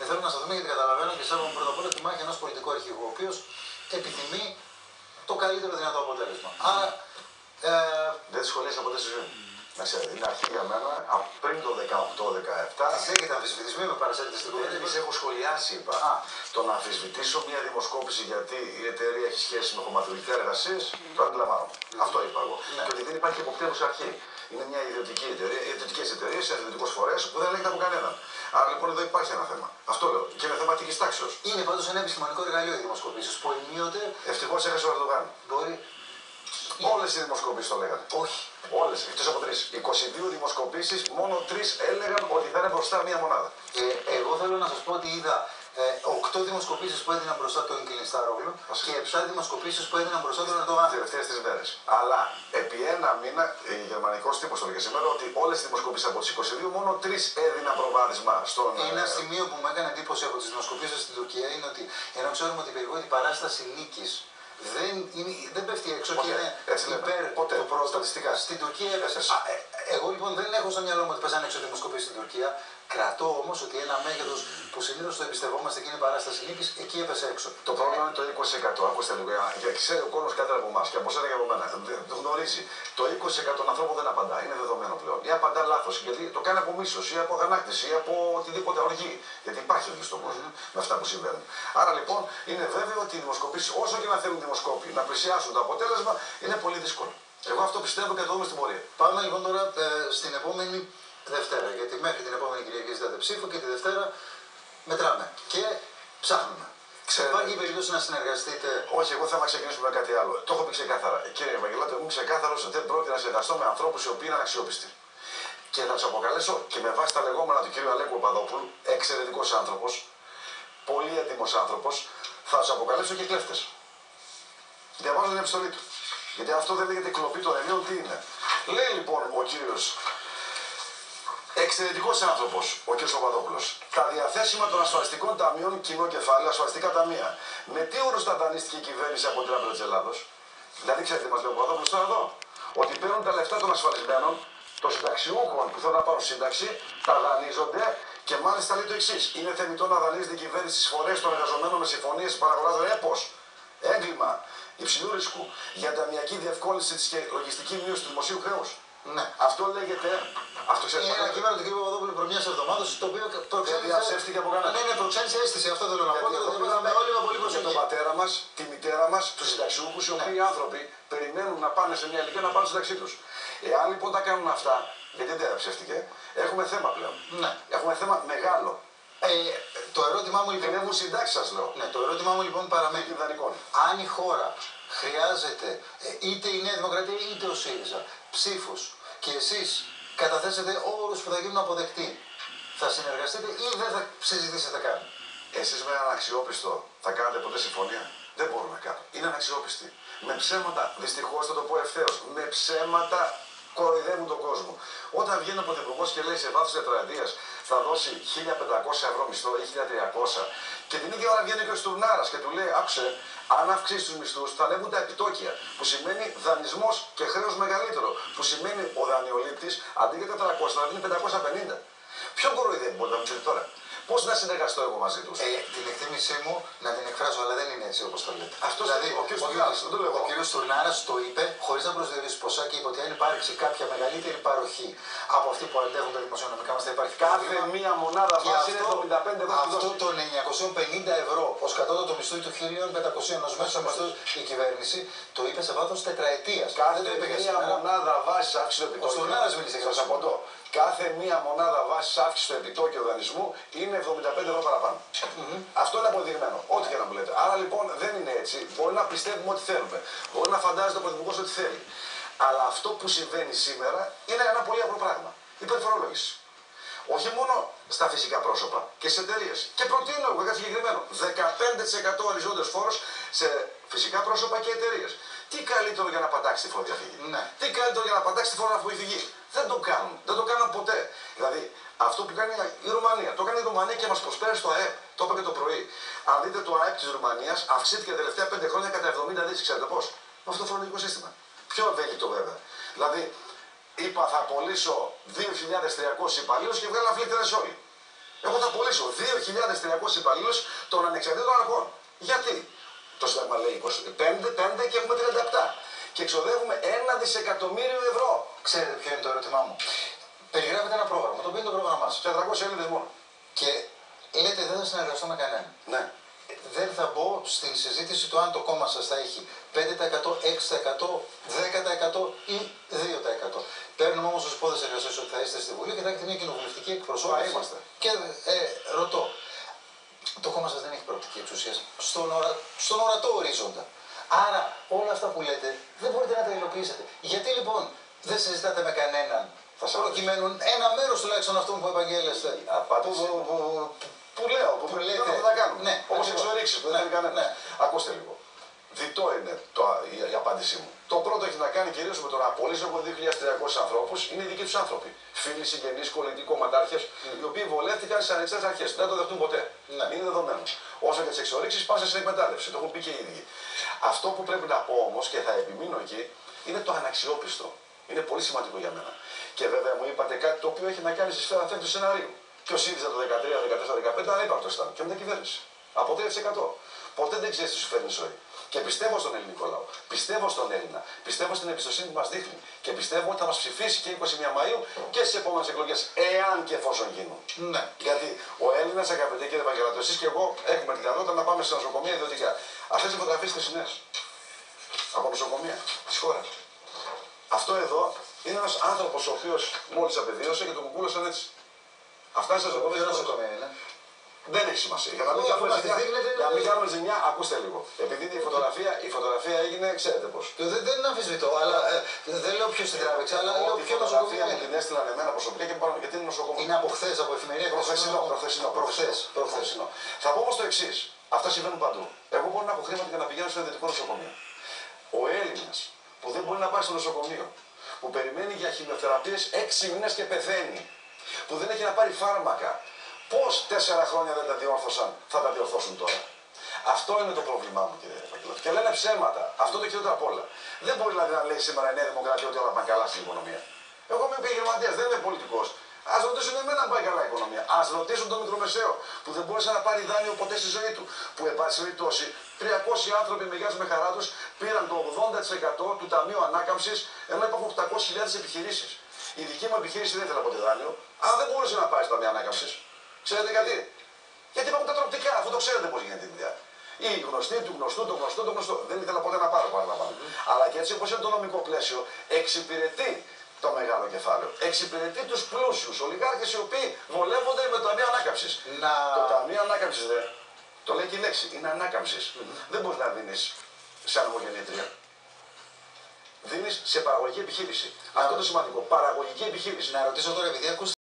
θέλω να σταθούμε γιατί καταλαβαίνω και σέβομαι πρώτα απ' όλα τη μάχη ενός πολιτικού αρχηγού, ο οποίος επιθυμεί το καλύτερο δυνατό αποτέλεσμα. Άρα. Δεν τη σχολίασα ποτέ στη ζωή μου. Να ξέρετε, είναι αρχή για μένα πριν το 18-17. Τις έχετε αμφισβητήσει, μην με παρασύρετε στην κουβέντα. Δεν τις έχω σχολιάσει, είπα. Το να αμφισβητήσω μια δημοσκόπηση γιατί η εταιρεία έχει σχέση με χωματουργικές εργασίες, το αντιλαμβάνομαι. Αυτό είπα εγώ. Και ότι δεν υπάρχει εποπτεύουσα αρχή. Είναι μια ιδιωτική εταιρεία, ιδιωτικές εταιρείες, ένα ιδιωτικός φορέας που δεν ελέγχεται από κανέναν. Άρα λοιπόν εδώ υπάρχει ένα θέμα. Αυτό λέω. Και είναι θέμα αττικής τάξεως. Είναι πάντως ένα επιστημονικό εργαλείο οι δημοσκοπήσεις που ενίοτε. Ευτυχώς έχασε ο Ερντογάν. Μπορεί. Όλες οι δημοσκοπήσεις το λέγανε. Όχι. Όλες, εκτός από 3. 22 δημοσκοπήσεις, μόνο 3 έλεγαν ότι θα είναι μπροστά μία μονάδα. Εγώ θέλω να σας πω ότι είδα 8 δημοσκοπήσεις που έδιναν μπροστά τον Κιλινστάρογλου και 7 δημοσκοπήσεις που έδιναν μπροστά τον Ερντογάν. Τις τελευταίες 3 μέρες. Αλλά επί ένα μήνα, γερμανικός τύπος το λέγε σήμερα, ότι όλες οι δημοσκοπήσεις από τις 22 μόνο 3 έδιναν προβάδισμα στον. Ένα σημείο που μου έκανε εντύπωση από τις δημοσκοπήσεις στην Τουρκία είναι ότι ενώ ξέρουμε ότι η περιβόητη παράσταση νίκης δεν πέφτει έξω και είναι υπέρ του στατιστικά. Στην Τουρκία έπεσε. Εγώ λοιπόν δεν έχω στο μυαλό μου ότι πέσανε έξω δημοσκοπήσεις στην Τουρκία. Κρατώ όμως ότι ένα μέγεθος που συνήθως το εμπιστευόμαστε και είναι η παράσταση νίκης, εκεί έπεσε έξω. Το πρόβλημα είναι το 20%. Ακούστε λίγο. Και ξέρει ο κόσμος καλύτερα από εμάς και από εσένα και από μένα. Το γνωρίζει. Το 20% των ανθρώπων δεν απαντά. Είναι δεδομένο πλέον. Ή απαντά λάθος. Γιατί το κάνει από μίσος ή από αγανάκτηση ή από οτιδήποτε οργή. Γιατί υπάρχει οργή στον κόσμο με αυτά που συμβαίνουν. Άρα λοιπόν είναι βέβαιο ότι οι δημοσκοπήσεις, όσο και να θέλουν οι δημοσκόποι να πλησιάσουν το αποτέλεσμα, είναι πολύ δύσκολο. Εγώ αυτό πιστεύω και το δούμε στην πορεία. Πάμε λοιπόν τώρα στην επόμενη Δευτέρα. Γιατί μέχρι την επόμενη Κυριακή ζητάτε ψήφο και τη Δευτέρα μετράμε. Και ψάχνουμε. Υπάρχει περίπτωση να συνεργαστείτε. Όχι, εγώ θα ξεκινήσουμε με κάτι άλλο. Το έχω πει ξεκάθαρα. Κύριε Ευαγγελάτο, είμαι ξεκάθαρος ότι δεν πρόκειται να συνεργαστώ με ανθρώπους οι οποίοι είναι αξιόπιστοι. Και θα του αποκαλέσω και με βάση τα λεγόμενα του κ. Αλέκου Παπαδόπουλου, εξαιρετικός άνθρωπος, πολύ έντιμος άνθρωπος, θα του αποκαλέσω και κλέφτες. Διαβάζω την επιστολή του. Γιατί αυτό δεν λέγεται κλοπή των Ελλήνων, τι είναι. Λέει λοιπόν ο κύριος, εξαιρετικός άνθρωπος, ο κ. Παπαδόπουλος, τα διαθέσιμα των ασφαλιστικών ταμείων κοινό κεφάλαιο, ασφαλιστικά ταμεία. Με τι όρους τα δανείστηκε η κυβέρνηση από την Τράπεζα της Ελλάδος. Δηλαδή, ξέρετε, μας λέει ο Παπαδόπουλος τώρα εδώ, ότι παίρνουν τα λεφτά των ασφαλισμένων, των συνταξιούχων που θέλουν να πάρουν σύνταξη, τα δανείζονται και μάλιστα λέει το εξής. Είναι θεμιτό να δανείζεται η κυβέρνηση στις φορές των εργαζομένων με συμφωνίες παραγωγάς ρέπος, έγκλημα υψηλού ρισκού για ταμιακή διευκόλυνση της και λογιστική μείωση του δημοσίου χρέους. Ναι. Αυτό λέγεται. Αυτό ξέρετε. Είναι ένα κείμενο του κ. Παπαδόπουλου προ μιας εβδομάδας, το οποίο προξένησε από κανένα. Ναι, προξένησε αίσθηση, αυτό θέλω να πω. Το είδαμε όλοι με πολύ προσοχή. Για τον πατέρα μας, τη μητέρα μας, τους συνταξιούχους, οι οποίοι άνθρωποι περιμένουν να πάνε σε μια ηλικία να πάνε στη σύνταξή τους. Εάν λοιπόν τα κάνουν αυτά, γιατί δεν ψεύτηκε, έχουμε θέμα πλέον. Ναι. Έχουμε θέμα μεγάλο. Το ερώτημά μου λοιπόν. Δεν έχουν συντάξει, σας λέω. Ναι, το ερώτημά μου λοιπόν παραμένει. Αν η χώρα χρειάζεται είτε η Νέα Δημοκρατία είτε ο ΣΥΡΙΖΑ ψήφους και εσείς καταθέσετε όρους που θα γίνουν αποδεκτοί, θα συνεργαστείτε ή δεν θα συζητήσετε καν. Εσείς με έναν αξιόπιστο θα κάνετε ποτέ συμφωνία. Δεν μπορούν να κάνουν. Είναι αναξιόπιστοι. Με ψέματα, δυστυχώς θα το πω ευθέως, με ψέματα κοροϊδεύουν τον κόσμο. Όταν βγαίνει ο Πρωθυπουργός και λέει σε βάθος τετραετίας θα δώσει 1.500 ευρώ μισθό ή 1.300 και την ίδια ώρα βγαίνει και ο Στουρνάρας και του λέει άκουσε, αν αυξήσει τους μισθούς θα ανέβουν τα επιτόκια, που σημαίνει δανεισμός και χρέος μεγαλύτερο, που σημαίνει ο δανειολήπτης αντί για 400 θα δίνει 550. Ποιον κοροϊδεύει μπορείτε να μου πείτε τώρα. Πώς να συνεργαστώ εγώ μαζί τους. Την εκτίμησή μου να την εκφράσω, αλλά δεν είναι έτσι όπως το λέτε. Αυτό δηλαδή, ο κ. Στουρνάρας το είπε χωρίς να προσδιορίσει ποσά και είπε ότι αν υπάρξει κάποια μεγαλύτερη παροχή από αυτή που αντέχουν τα δημοσιονομικά μας θα υπάρχει κάθε μία μονάδα βάση είναι 75 ευρώ. Αυτό των 950 ευρώ ως κατώτατο μισθού ή του 1.500 ως μέσο μισθού η κυβέρνηση το είπε σε βάθος τετραετίας. Κάθε μία μονάδα βάση αύξηση του επιτόκιου. Ο Στουρνάρας μίλησε για αυτό. Κάθε μία μονάδα βάσης αύξηση του επιτόκιου δανεισμού είναι 75 ευρώ παραπάνω. Αυτό είναι αποδειγμένο. Ό,τι και να μου λέτε. Άρα λοιπόν δεν είναι έτσι. Μπορεί να πιστεύουμε ό,τι θέλουμε. Μπορεί να φαντάζεται ο Πρωθυπουργός ό,τι θέλει. Αλλά αυτό που συμβαίνει σήμερα είναι ένα πολύ απλό πράγμα. Υπερφορολόγηση. Όχι μόνο στα φυσικά πρόσωπα και σε εταιρείες. Και προτείνω εγώ κάτι συγκεκριμένο. 15% οριζόντιος φόρος σε φυσικά πρόσωπα και εταιρείες. Τι καλύτερο για να πατάξει τη φοροδιαφυγή. Ναι. Τι καλύτερο για να πατάξει τη φοροδιαφυγή. Δεν το κάνουν. Δεν το κάνουν ποτέ. Δηλαδή αυτό που κάνει η Ρουμανία. Το κάνει η Ρουμανία και μας προσπέρασε το ΑΕΠ. Το είπα και το πρωί. Αν δείτε το ΑΕΠ της Ρουμανίας αυξήθηκε τα τελευταία 5 χρόνια κατά 70 δις. Ξέρετε πώς. Με αυτό το φορολογικό σύστημα. Πιο ευέλικτο βέβαια. Δηλαδή είπα θα απολύσω 2.300 υπαλλήλους και βγάλω φλίττερες όλοι. Εγώ θα πωλήσω 2.300 υπαλλήλους των ανεξαρτήτων αρχών. Γιατί? Το Σύνταγμα λέει 25 και έχουμε 37. Και εξοδεύουμε 1 δισεκατομμύριο ευρώ. Ξέρετε ποιο είναι το ερώτημά μου? Περιγράφετε ένα πρόγραμμα, το οποίο είναι το πρόγραμμά σας. 400 σελίδες μόνο. Και λέτε δεν θα συνεργαστώ με κανέναν. Ναι. Δεν θα μπω στην συζήτηση του αν το κόμμα σας θα έχει 5%, 6%, 10% ή 2%. Παίρνουμε όμως ως υπόθεση εργασίας ότι θα είστε στη Βουλή και θα έχετε μια κοινοβουλευτική εκπροσώπηση. Είμαστε. Και ρωτώ, το κόμμα σας δεν έχει προοπτική εξουσία στον ορατό ορίζοντα. Άρα όλα αυτά που λέτε δεν μπορείτε να τα υλοποιήσετε. Γιατί λοιπόν δεν συζητάτε με κανέναν προκειμένου ένα μέρος τουλάχιστον αυτού που επαγγέλλεστε? Που λέω, που λέτε, θα τα κάνουμε. Ναι, όπως εξορίξεις που δεν θέλει κανένα. Ναι. Ακούστε λίγο. Διτό είναι η απάντησή μου. Το πρώτο έχει να κάνει κυρίως με το να απολύσω από 2.300 ανθρώπους, είναι οι δικοί τους άνθρωποι. Φίλοι, συγγενείς, κολλητοί, κομματάρχες, οι οποίοι βολεύτηκαν στις ανεξάρτητες αρχές. Δεν το δεχτούν ποτέ. Ναι. Είναι δεδομένο. Όσο και τις εξορίξεις, πάνε στην εκμετάλλευση. Το έχουν πει και οι ίδιοι. Αυτό που πρέπει να πω όμως και θα επιμείνω εκεί είναι το αναξιόπιστο. Είναι πολύ σημαντικό για μένα. Και βέβαια μου είπατε κάτι το οποίο έχει να κάνει στη σφαίρα του σενάριου. Και ο ΣΥΡΙΖΑ το 13, 14, 15 ανύπαρκτο ήταν και με την κυβέρνηση. Από 3%. Ποτέ δεν ξέρει τι σου φέρνει η ζωή. Και πιστεύω στον ελληνικό λαό. Πιστεύω στον Έλληνα. Πιστεύω στην εμπιστοσύνη που μα δείχνει. Και πιστεύω ότι θα μα ψηφίσει και 21 Μαΐου και στι επόμενε εκλογές. Εάν και εφόσον γίνουν. Ναι. Γιατί ο Έλληνα, αγαπητέ κύριε Ευαγγελάτο, εσείς και εγώ έχουμε τη δυνατότητα να πάμε σε νοσοκομεία ιδιωτικά. Αυτές οι φωτογραφίες χρυσινές. Από νοσοκομεία τη χώρα. Αυτό εδώ είναι ένας άνθρωπος ο οποίος μόλις απεδίωσε και τον κουκούλωσαν έτσι. Αυτά σας εγώ δεν νοσοκομεία. Δεν έχει σημασία. Για να μην κάνουμε ζημιά, ακούστε λίγο. Επειδή η φωτογραφία έγινε, ξέρετε πώς. Δεν είναι αμφισβητώ, αλλά δεν λέω ποιος την τράβηξε, αλλά λέω ποιο νοσοκομείο μου την έστειλαν εμένα προσωπικά γιατί είναι νοσοκομείο. Είναι από χθες, από εφημερία. Προχθές. Θα πω όμως το εξής. Αυτά συμβαίνουν παντού. Εγώ μπορώ να έχω χρήματα για να πηγαίνω στο ιδιωτικό νοσοκομείο. Ο Έλληνας που δεν μπορεί να πάει στο νοσοκομείο, που περιμένει για χημειοθεραπείες 6 μήνες και πεθαίνει, που δεν έχει να πάρει φάρμακα, πώς 4 χρόνια δεν τα διόρθωσαν, θα τα διορθώσουν τώρα? Αυτό είναι το πρόβλημά μου, κύριε Ευαγγελάτο. Και λένε ψέματα. Αυτό το χειρότερο απ' όλα. Δεν μπορεί δηλαδή να λέει σήμερα η Νέα Δημοκρατία ότι όλα πάνε καλά στην οικονομία. Εγώ είμαι επιχειρηματίας, δεν είμαι πολιτικός. Ας ρωτήσουν εμένα αν πάει καλά η οικονομία. Ας ρωτήσουν τον μικρομεσαίο που δεν μπόρεσε να πάρει δάνειο ποτέ στη ζωή του. Που εν πάση περιπτώσει 300 άνθρωποι με γεια με χαρά τους πήραν το 80% του Ταμείου Ανάκαμψης, ενώ υπάρχουν 800.000 επιχειρήσεις. Η δική μου επιχείρηση δεν ήθελα ποτέ δάνειο, αλλά δεν μπορούσε να πάει στο Ταμείο Ανάκαμψης. Ξέρετε γιατί? Γιατί υπάρχουν τα τροπτικά, αφού το ξέρετε πώς γίνεται η δουλειά. Ή γνωστή του γνωστού, το γνωστό. Δεν ήθελα ποτέ να πάρω παραλαμβάνω. Αλλά και έτσι όπως είναι το νομικό πλαίσιο, εξυπηρετεί το μεγάλο κεφάλαιο. Εξυπηρετεί τους πλούσιους ολιγάρχες οι οποίοι βολεύονται με το Ταμείο Ανάκαμψης. Το Ταμείο Ανάκαμψης το λέει και η λέξη, είναι ανάκαμψης. Δεν μπορείς να δίνεις σε ανεμογεννήτρια. Δίνεις σε παραγωγική επιχείρηση. Αυτό το σημαντικό. Παραγωγική επιχείρηση. Να ρωτήσω τώρα, επειδή ακούστε.